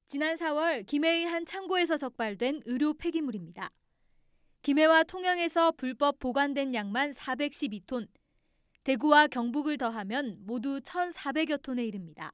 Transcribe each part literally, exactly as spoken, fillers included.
지난 사월 김해의 한 창고에서 적발된 의료 폐기물입니다. 김해와 통영에서 불법 보관된 양만 사백십이 톤, 대구와 경북을 더하면 모두 천사백여 톤에 이릅니다.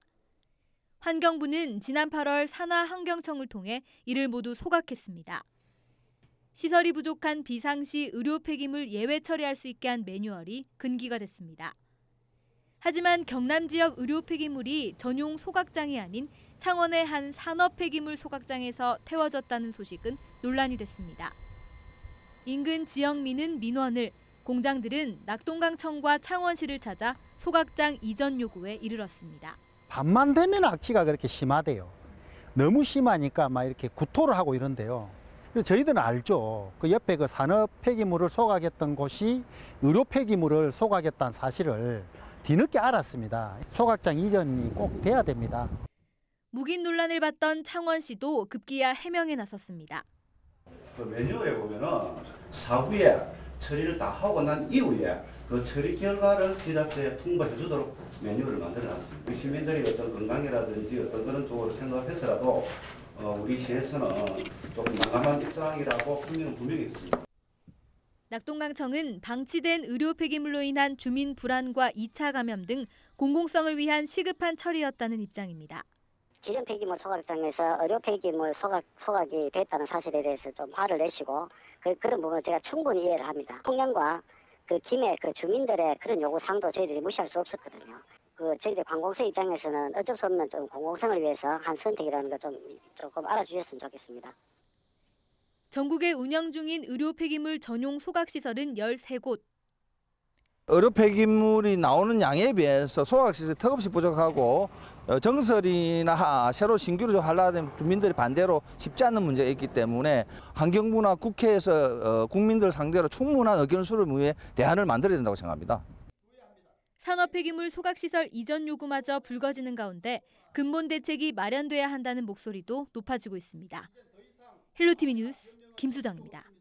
환경부는 지난 팔월 산하환경청을 통해 이를 모두 소각했습니다. 시설이 부족한 비상시 의료 폐기물 예외 처리할 수 있게 한 매뉴얼이 근기가 됐습니다. 하지만 경남 지역 의료 폐기물이 전용 소각장이 아닌 창원의 한 산업 폐기물 소각장에서 태워졌다는 소식은 논란이 됐습니다. 인근 지역민은 민원을, 공장들은 낙동강청과 창원시를 찾아 소각장 이전 요구에 이르렀습니다. 밤만 되면 악취가 그렇게 심하대요. 너무 심하니까 막 이렇게 구토를 하고 이런데요. 그래서 저희들은 알죠. 그 옆에 그 산업 폐기물을 소각했던 곳이 의료 폐기물을 소각했다는 사실을 뒤늦게 알았습니다. 소각장 이전이 꼭 돼야 됩니다. 묵인 논란을 받던 창원시도 급기야 해명에 나섰습니다. 그 매뉴얼에 보면은 사후에 처리를 다 하고 난 이후에 그 처리 결과를 지자체에 통보해 주도록 매뉴얼을 만들어 놨습니다. 우리 시민들이 어떤 건강이라든지 어떤 그런 쪽으로 생각을 해서라도 어, 우리 시에서는 조금 난감한 입장이라고 분명히 분명히 있습니다. 낙동강청은 방치된 의료 폐기물로 인한 주민 불안과 이 차 감염 등 공공성을 위한 시급한 처리였다는 입장입니다. 기존 폐기물 소각장에서 의료 폐기물 소각, 소각이 됐다는 사실에 대해서 좀 화를 내시고 그, 그런 부분을 제가 충분히 이해를 합니다. 통영과 그 김해 그 주민들의 그런 요구사항도 저희들이 무시할 수 없었거든요. 그 저희들 관공서 입장에서는 어쩔 수 없는 좀 공공성을 위해서 한 선택이라는 거 좀 조금 알아주셨으면 좋겠습니다. 전국에 운영 중인 의료 폐기물 전용 소각시설은 열세 곳. 의료 폐기물이 나오는 양에 비해서 소각시설이 턱없이 부족하고 정설이나 새로 신규로 하려는 주민들이 반대로 쉽지 않는 문제가 있기 때문에 환경부나 국회에서 국민들 상대로 충분한 의견 수렴을 위해 대안을 만들어야 된다고 생각합니다. 산업 폐기물 소각시설 이전 요구마저 불거지는 가운데 근본 대책이 마련돼야 한다는 목소리도 높아지고 있습니다. 헬로티비 뉴스 김수정입니다.